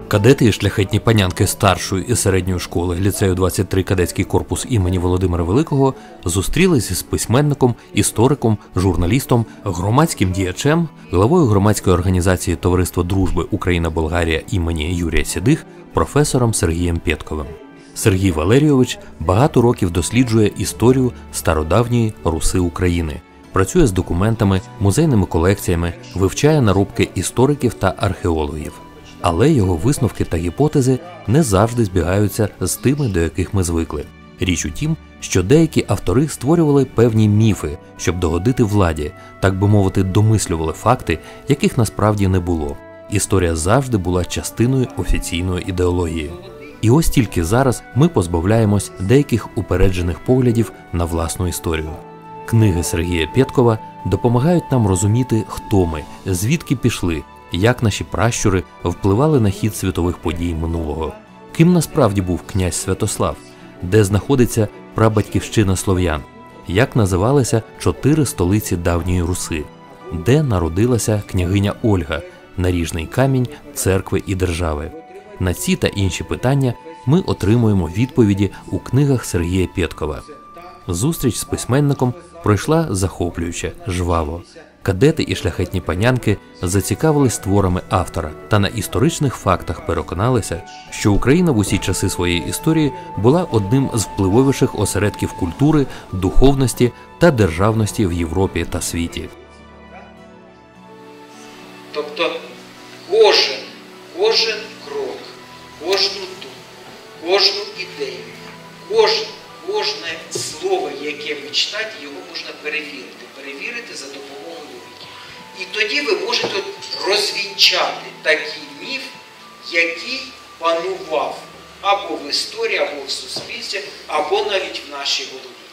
Кадети і шляхетні панянки старшої і середньої школи ліцею 23 кадетський корпус імені Володимира Великого зустрілись з письменником, істориком, журналістом, громадським діячем, главою громадської організації Товариство дружби Україна-Болгарія імені Юрія Сідих, професором Сергієм Пєтковим. Сергій Валерійович багато років досліджує історію стародавньої Руси України, працює з документами, музейними колекціями, вивчає наробки істориків та археологів. Але його висновки та гіпотези не завжди збігаються з тими, до яких ми звикли. Річ у тім, що деякі автори створювали певні міфи, щоб догодити владі, так би мовити, домислювали факти, яких насправді не було. Історія завжди була частиною офіційної ідеології. І ось тільки зараз ми позбавляємось деяких упереджених поглядів на власну історію. Книги Сергія Пєткова допомагають нам розуміти, хто ми, звідки пішли, як наші пращури впливали на хід світових подій минулого. Ким насправді був князь Святослав? Де знаходиться прабатьківщина слов'ян? Як називалися 4 столиці давньої Руси? Де народилася княгиня Ольга, наріжний камінь церкви і держави? На ці та інші питання ми отримуємо відповіді у книгах Сергія Пєткова. Зустріч з письменником пройшла захоплююче, жваво. Кадети і шляхетні панянки зацікавились творами автора та на історичних фактах переконалися, що Україна в усі часи своєї історії була одним з впливовіших осередків культури, духовності та державності в Європі та світі. Тобто кожен крок, кожну думку, кожну ідею, кожне слово, яке ви читаєте, його можна перевірити за допомогою логіки. І тоді ви можете розвінчати такий міф, який панував або в історії, або в суспільстві, або навіть в нашій голові.